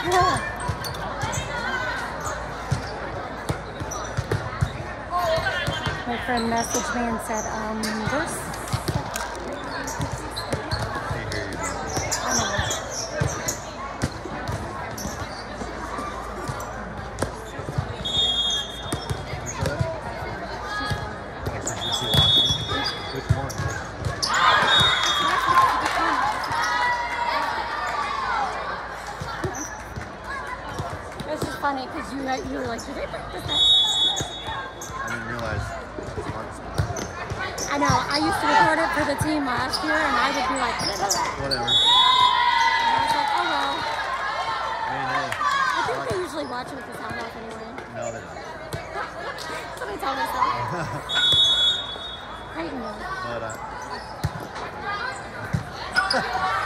My friend messaged me and said, there's... This is funny because you were like, did they break this up? I didn't realize. I know. I used to record it for the team last year, and I would be like, whatever. And I was like, oh well. Hey. I think they usually watch it with the sound off anyway. No, they don't. Somebody tell me so. Great news. But,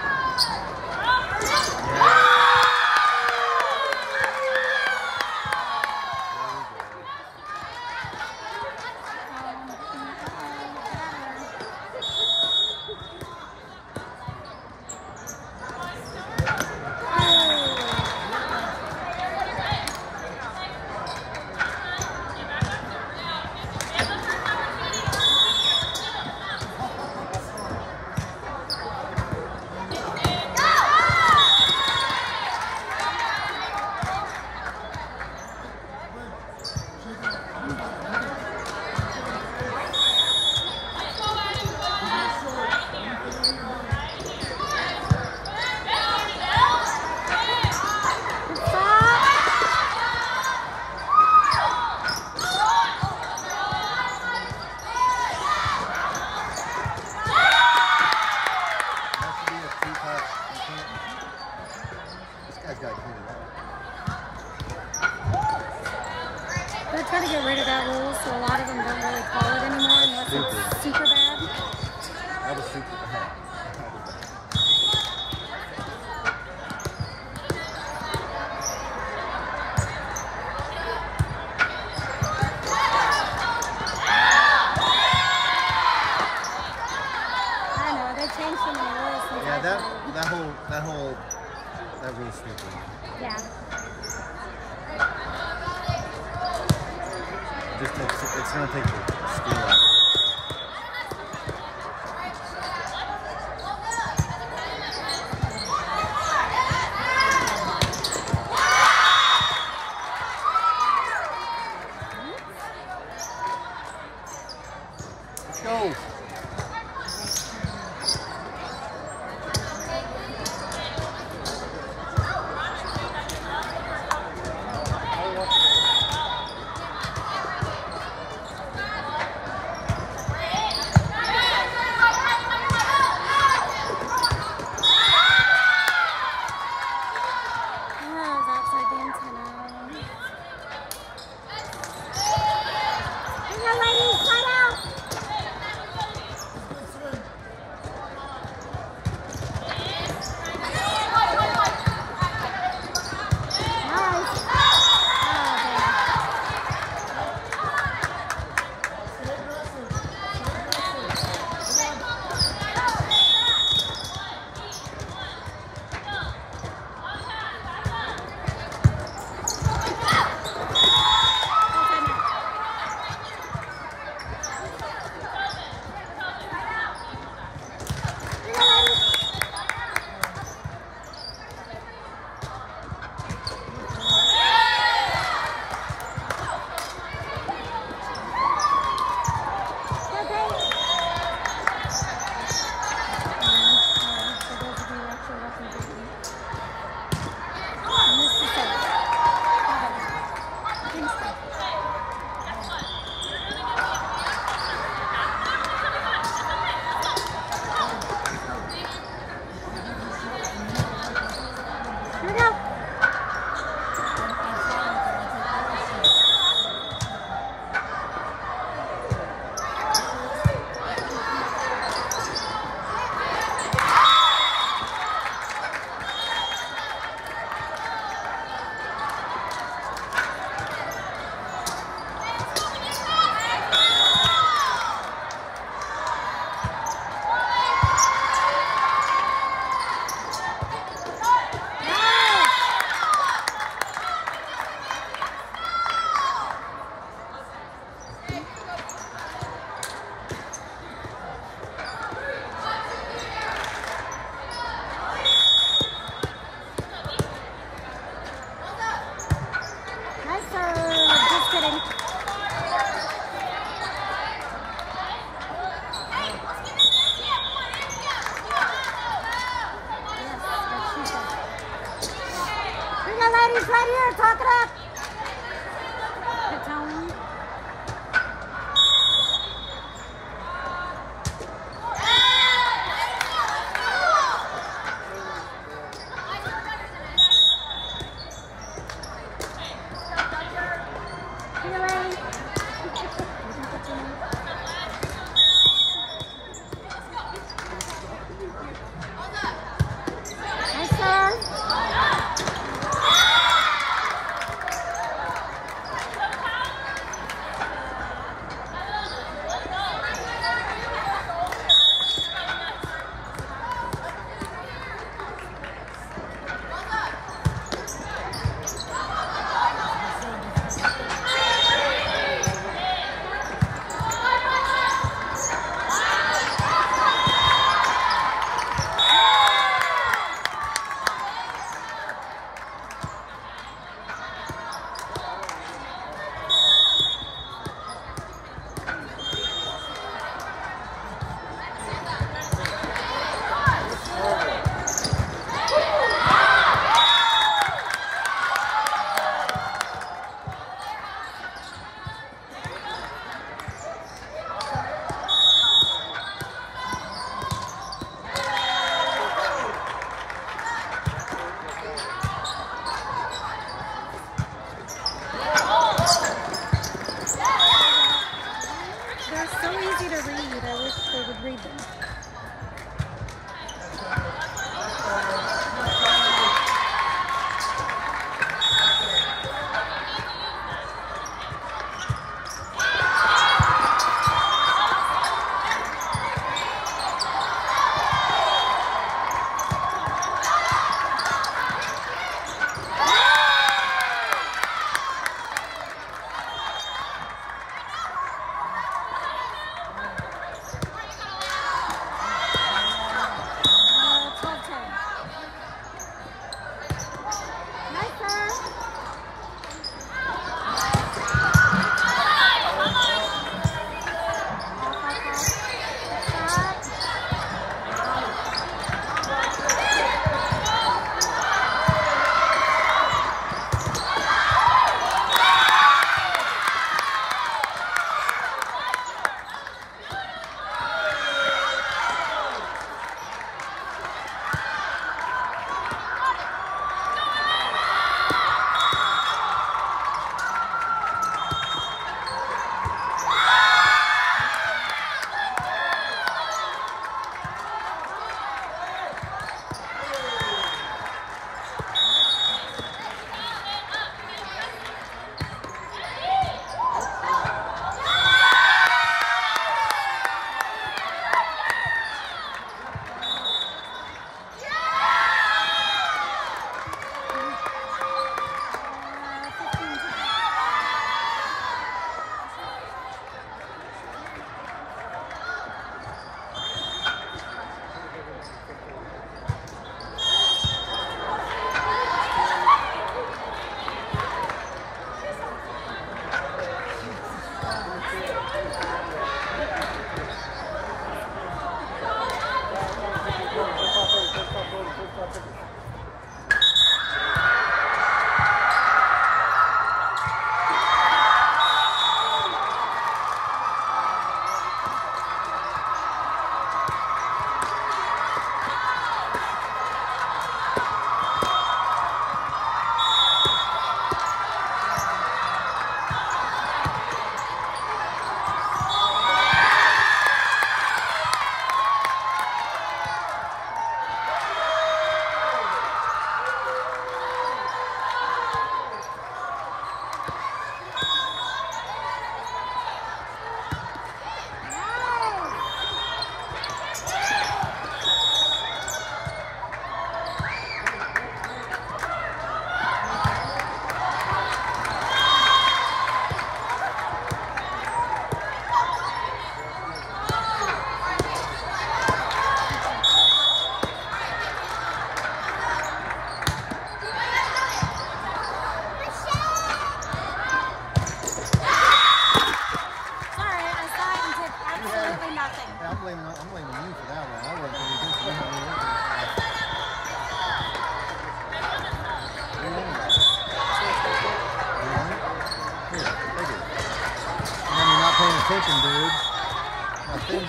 They're trying to get rid of that rule, so a lot of them don't really call it anymore unless it's super bad. That was super bad. I know, they changed so many rules since Yeah, I that rule's stupid. Yeah. It's gonna take the skill out of it. Let's go. He's right here. Talk it up. Good tone.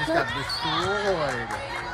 just got destroyed.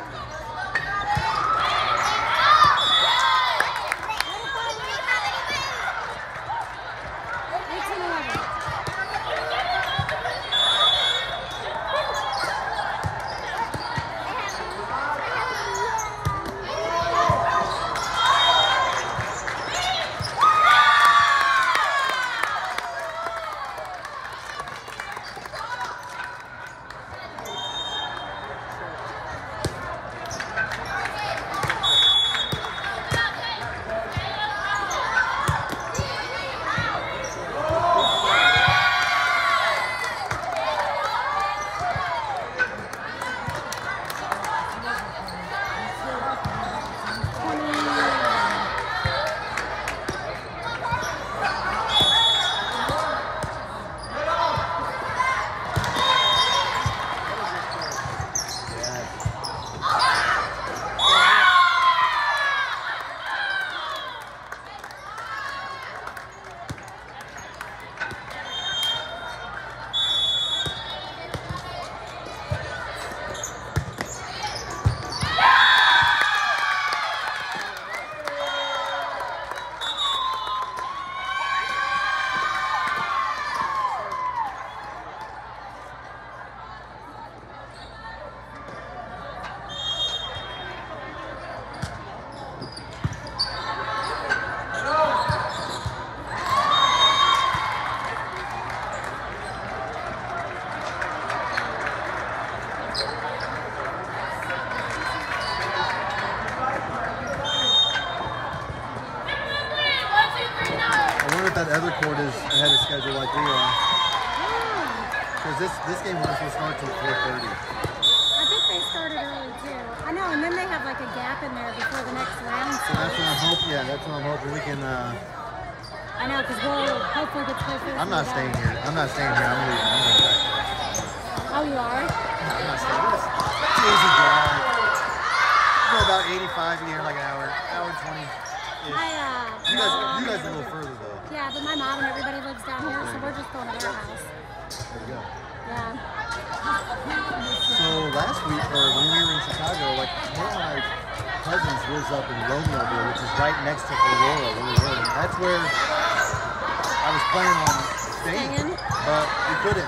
That other court is ahead of schedule like we are. Because this game was supposed to start till 4:30. I think they started early too. I know, and then they have like a gap in there before the next round starts. So that's what I'm hoping. Yeah, that's what I'm hoping we can. I know, because we'll hopefully get to play first. I'm not staying here. I'm not staying here. I'm leaving. I'm going back there. Oh, you are? I'm not staying. It's an easy drive. Go about 85 here, like an hour and 20. You guys are a little further though. Yeah, but my mom and everybody lives down here, so we're just going to their house. There you go. Yeah. So last week, or when we were in Chicago, like one of my cousins lives up in Romeoville, which is right next to Aurora, where we were. And that's where I was planning on staying, but we couldn't.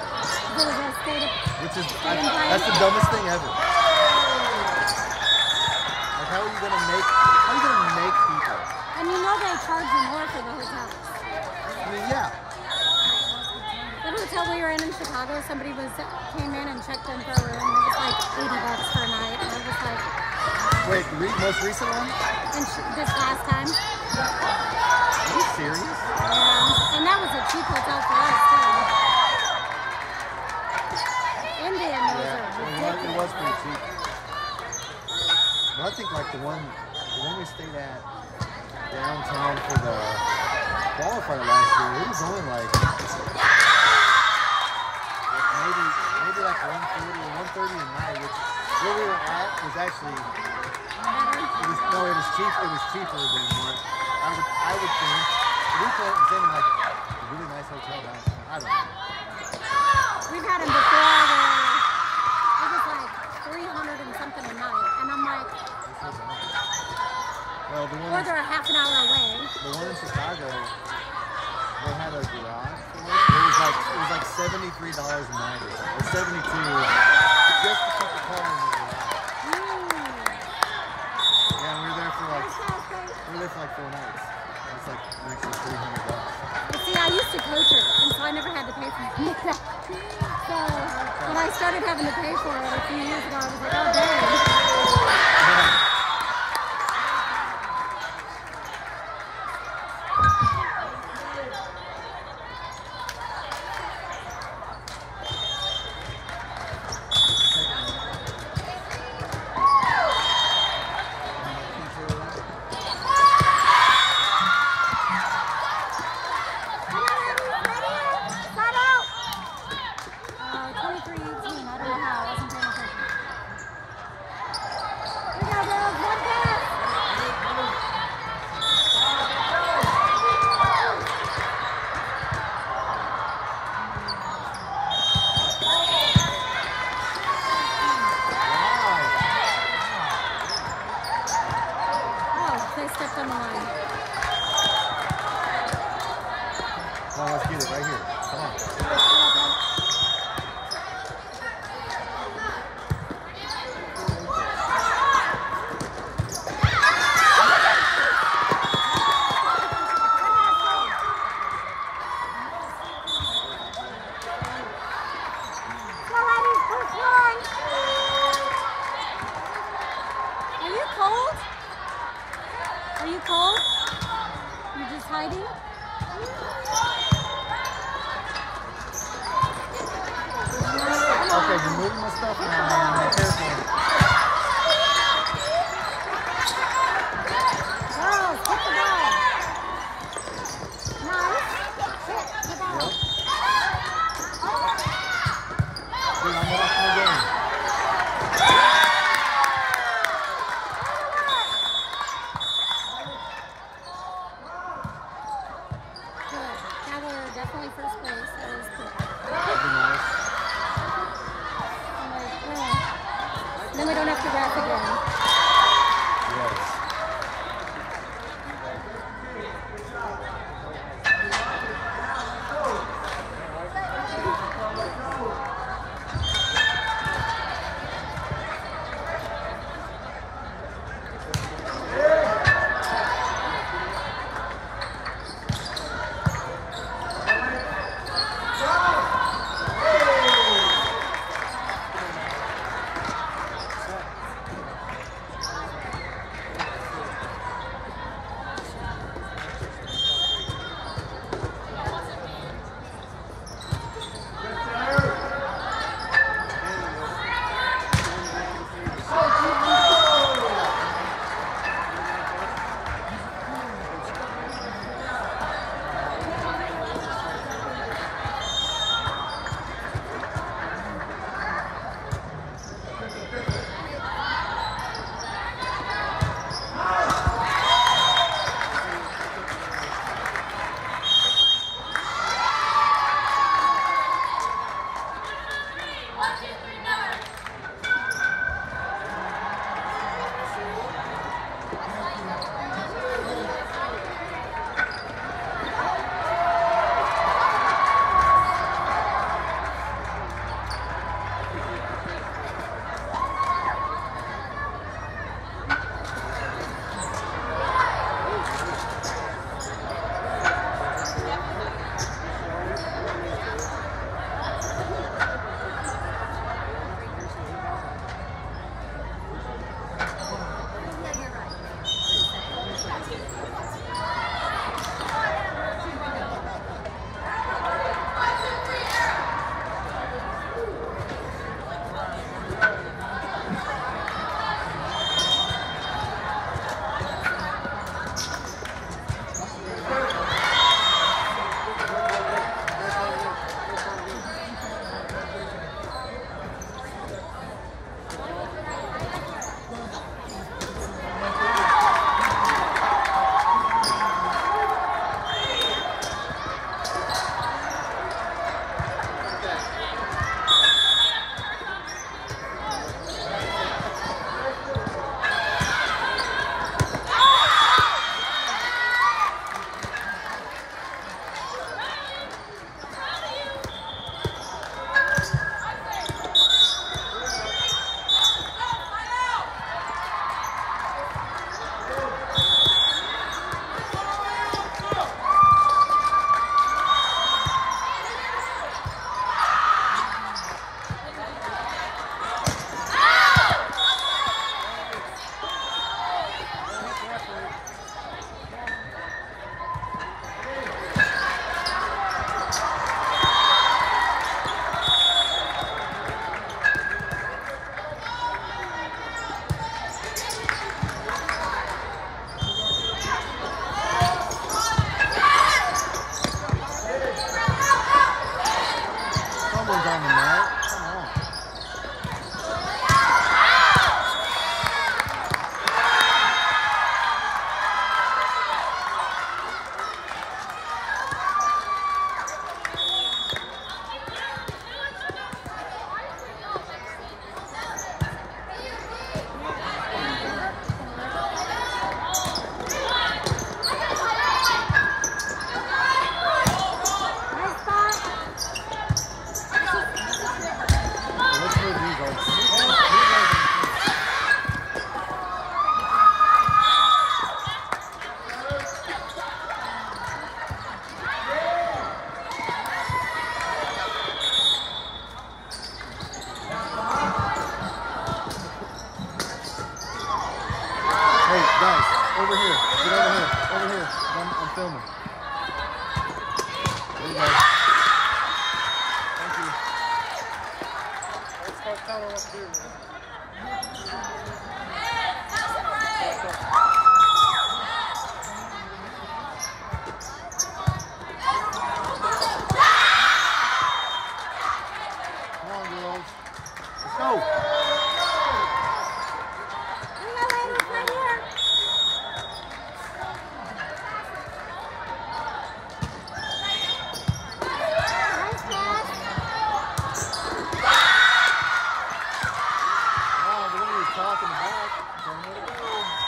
Which is that's the dumbest thing ever. Like how are you gonna make people? And you know they charge you more for the hotels. I mean, yeah. The hotel we were in Chicago, somebody came in and checked in for a room. It was like $80 for a night, and I was like, wait, the most recent one? And this last time. Are you serious? Yeah, and that was a cheap hotel for us too. Indian was ridiculous. It was pretty cheap. But I think like the one we stayed at downtown for the qualifier last year, it was only like maybe like 140 or 130 a night, which where we were at was actually it was cheap. It was cheaper than what I would think. We put it in like a really nice hotel downtown. I don't know. We've had them before where it was like 300 and something a night, and I'm like, well, or they're a half an hour away. The one in Chicago, they had a garage for it. It was like $73 a night or something, or $72 just to keep the car in the garage. Yeah, we were there for like 4 nights. It's like an extra $300. But see, I used to coach her, and so I never had to pay for any of that. So when I started having to pay for it a few years ago, I was like, oh dang. We go, stepped on the line. Come on, let's get it right here. Come on. Are you cold? Are you cold? You're just hiding? Okay, you're moving my stuff around. Be careful. Girls, hit the ball. Nice. Hit the ball. Dude, I'm watching the game. Good. Now they're definitely first place. That is good. That'd be nice. I'm like, Guys, over here. Get over here. Over here. I'm filming. There you go. Thank you. Let's start counting up here, man. Come on, girls. Let's go. Talking back, turn it go.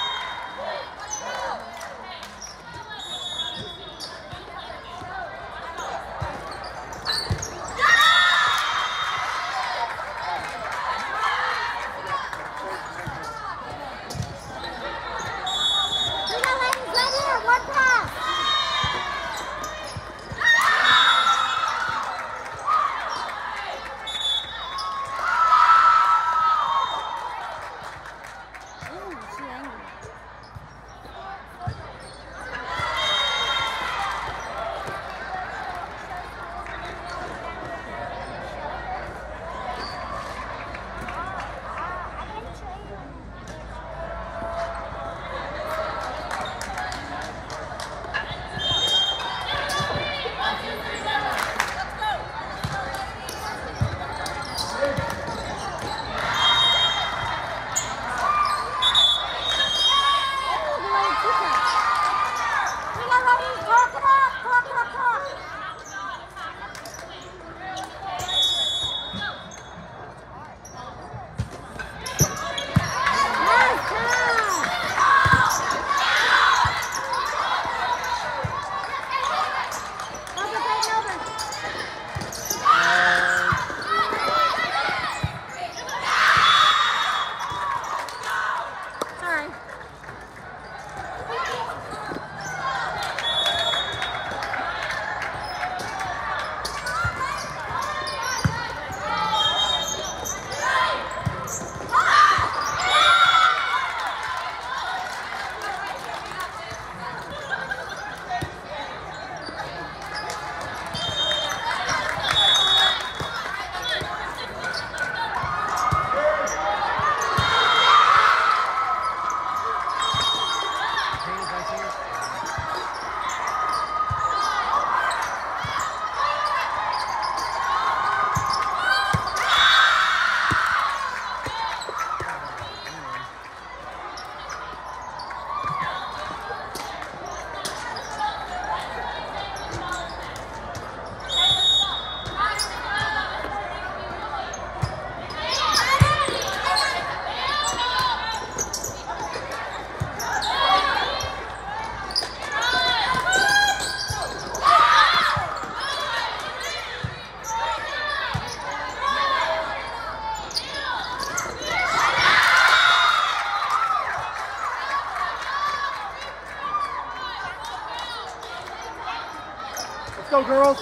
Let's go, girls.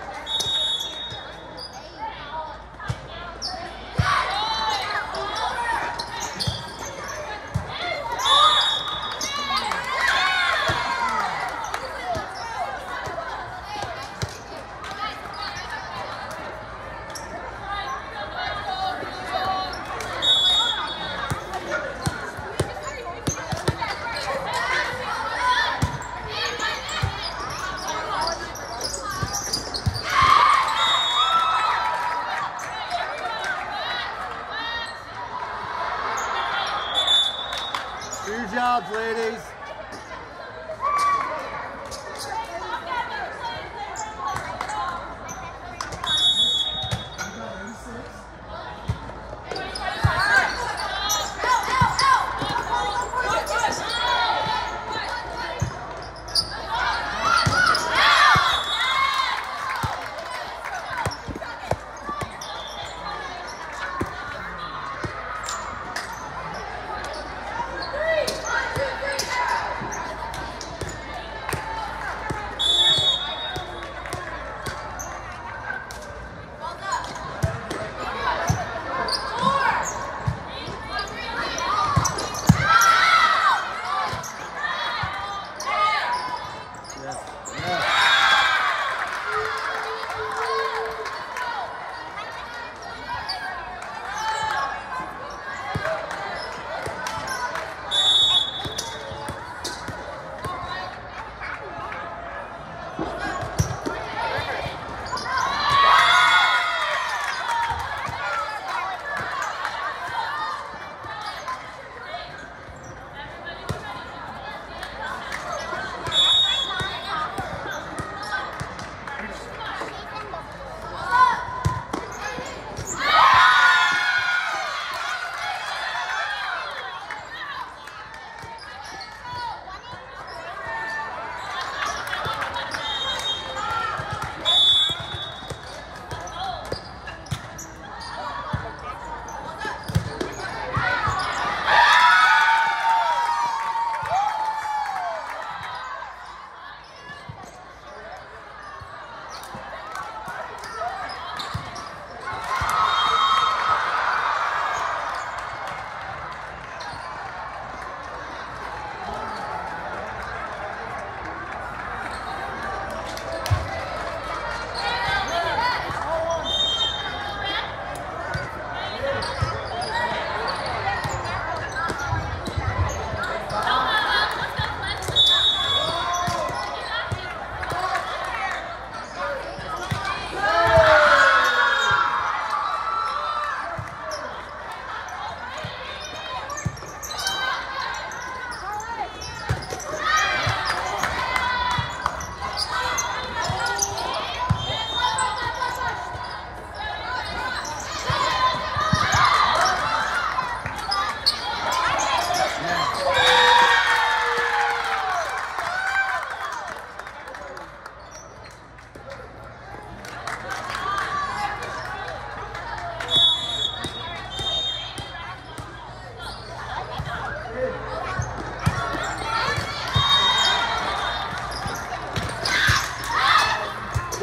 Do your jobs, ladies.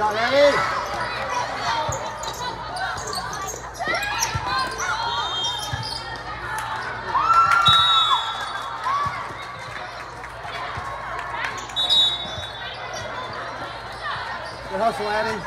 out, Eddie. Good hustle, Eddie.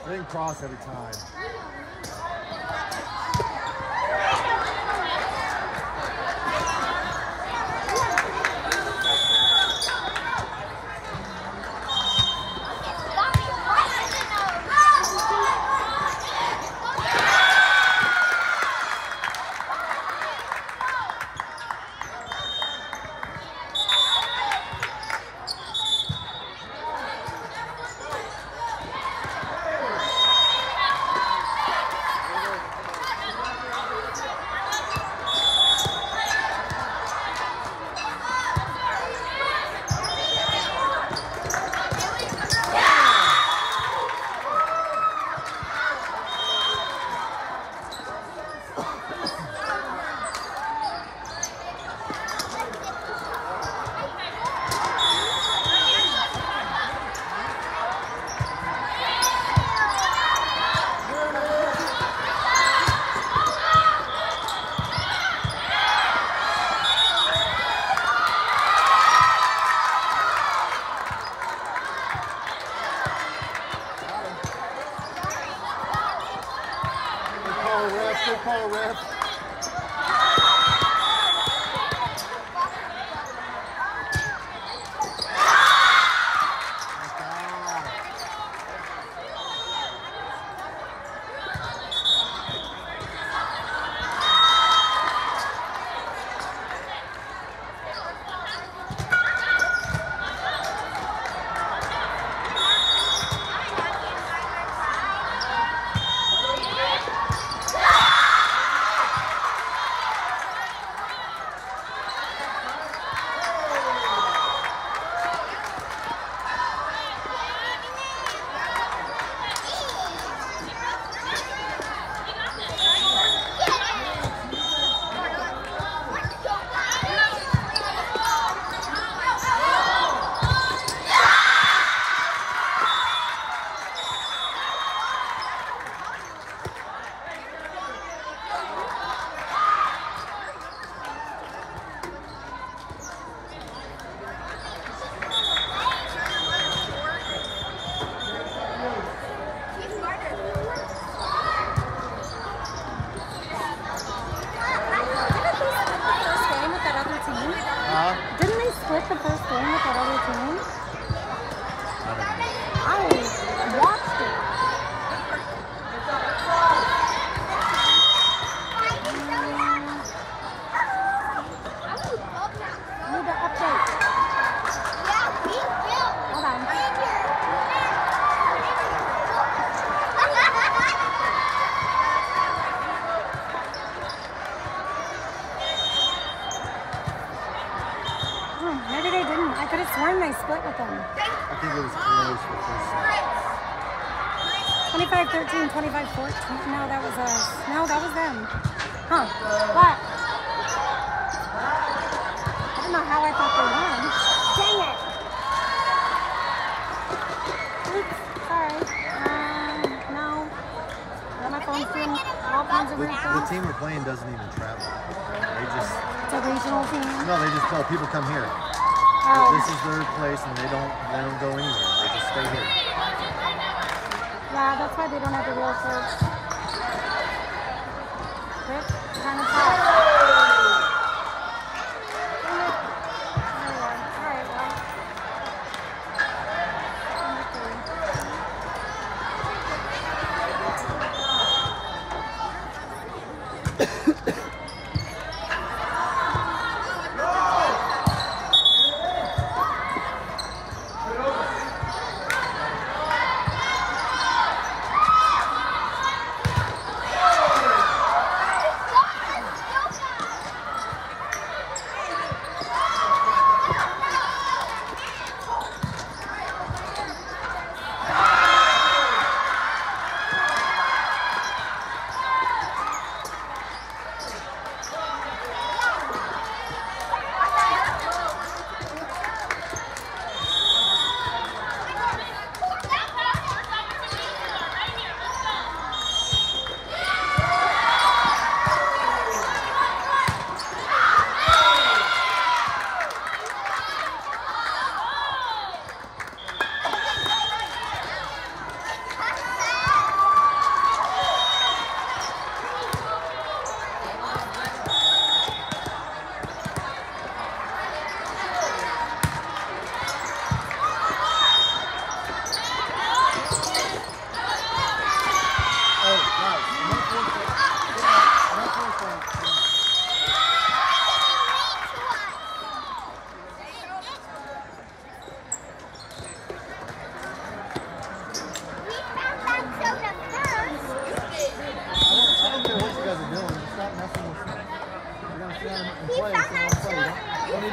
They didn't cross every time. Good call, ref. Didn't they split the first game with that other team? I watched it. I need to update. Hold on. Maybe they didn't. I could have sworn they split with them. I think it was close for first set. 25-13, 25-14. No, that was us. No, that was them. Huh. What? I don't know how I thought they won. Dang it. Oops. Sorry. No. Well, my phone's doing all kinds of weird The things. team we're playing doesn't even travel. They just... It's a regional team. No, they just tell people come here. Oh. This is their place, and they don't go anywhere. They just stay here. Yeah, that's why they don't have the real coach. Rick, kind of tough. Alright, well.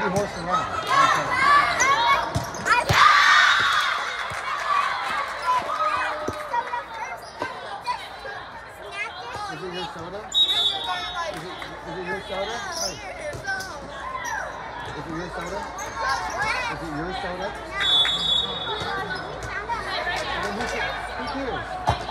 be horsing around. Is it your soda? Is it your soda? Hey. Is it your soda? Is it your soda? Then who cares?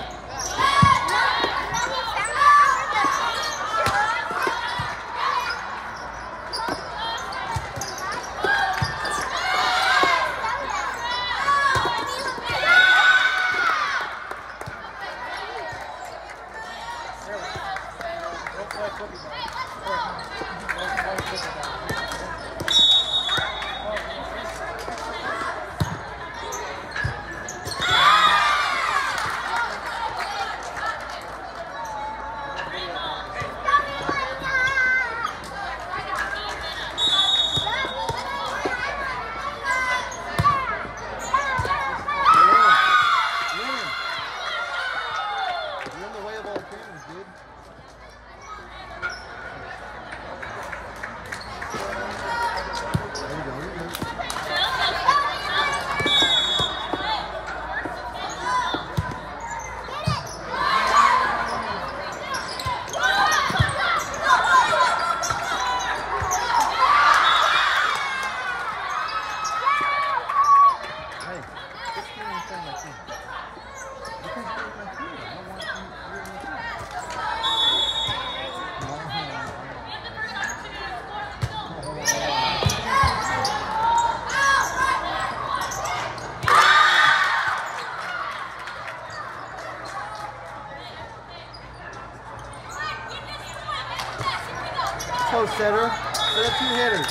Post setter, set up 2 hitters.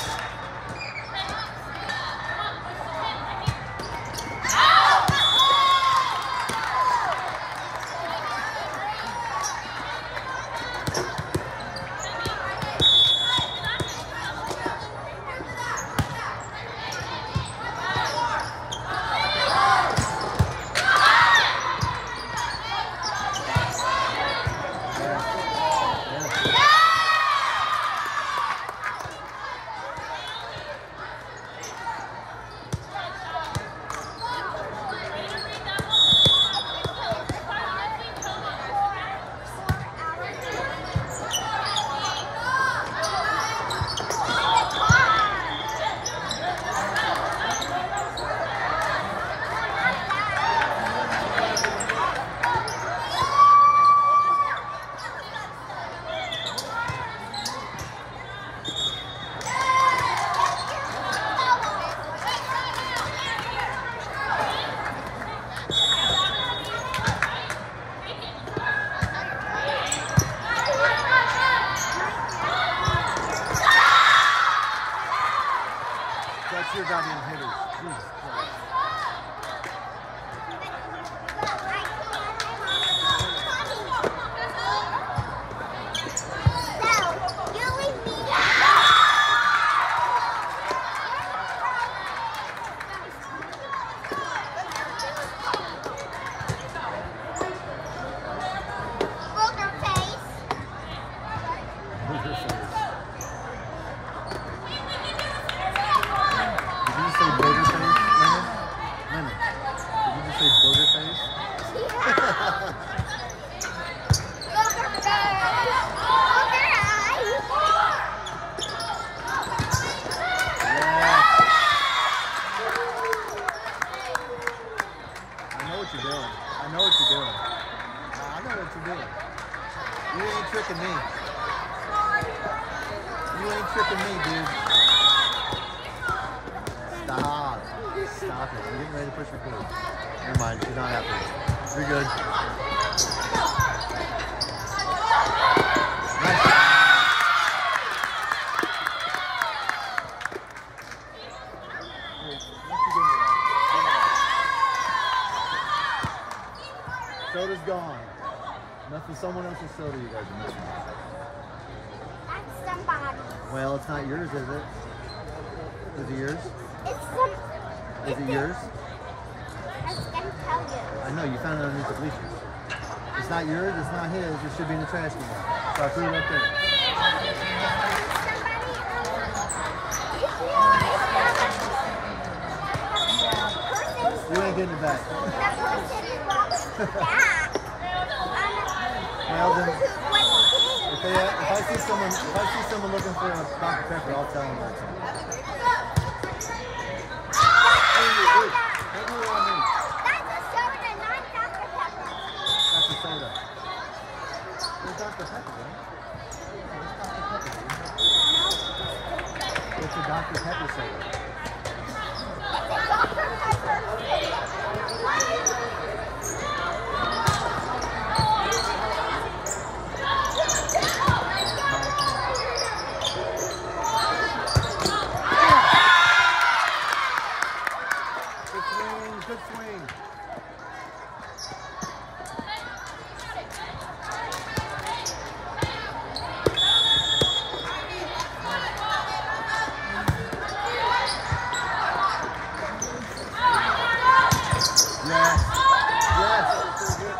That's your goddamn hitters. Jesus Christ. I know what you're doing. I know what you're doing. You ain't tricking me. You ain't tricking me, dude. Stop. Stop it. I'm getting ready to push record. Never mind. She's not happy. You're good. Nice. Soda's gone. Nothing, someone else's soda you guys are missing. That's somebody. Well, it's not yours, is it? Is it yours? It's some. Is it yours? I was gonna tell you. I know, you found it underneath the bleachers. It's not yours, it's not his, it should be in the trash can. So I threw it right there. Somebody. You ain't getting it back. Well, then, if I see someone looking for a Dr. Pepper, I'll tell them that. That's a soda, not Dr. Pepper. That's a soda. There's Dr. Pepper, right? It's a Dr. Pepper soda. It's a Dr. Pepper. Good swing. Yes. Yes. Good.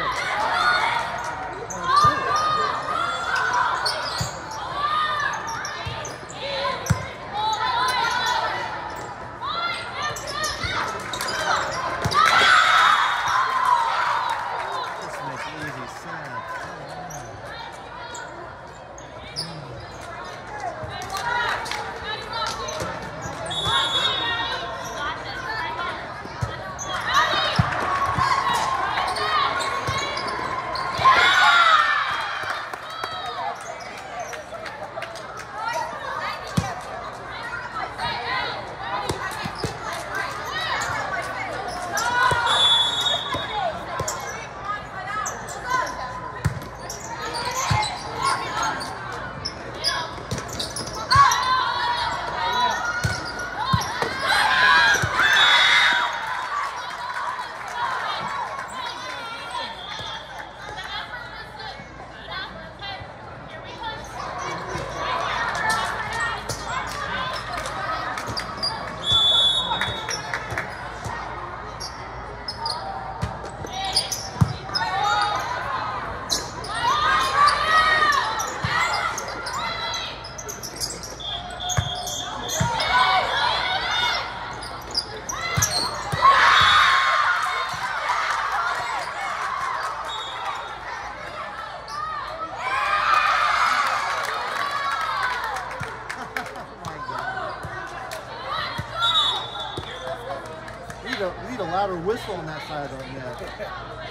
We need a louder whistle on that side of the net.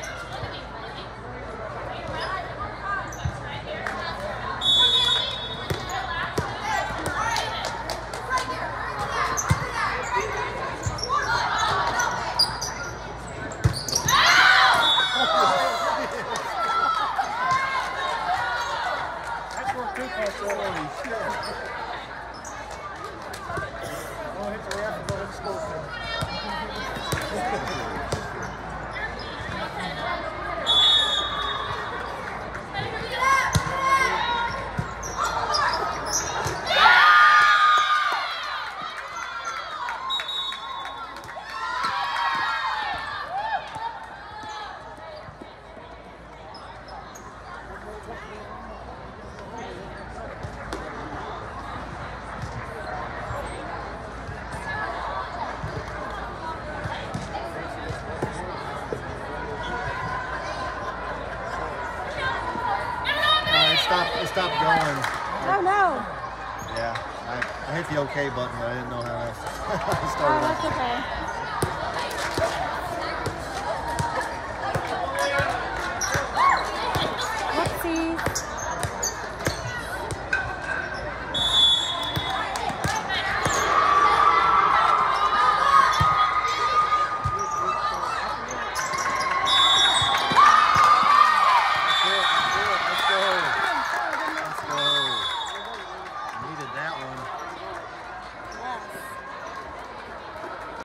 That's where Cooper's holy shit. Oh, hit the ref and go to the school. It stopped going. Oh no. Yeah, I hit the OK button, but I didn't know how to start it. Oh, that's okay.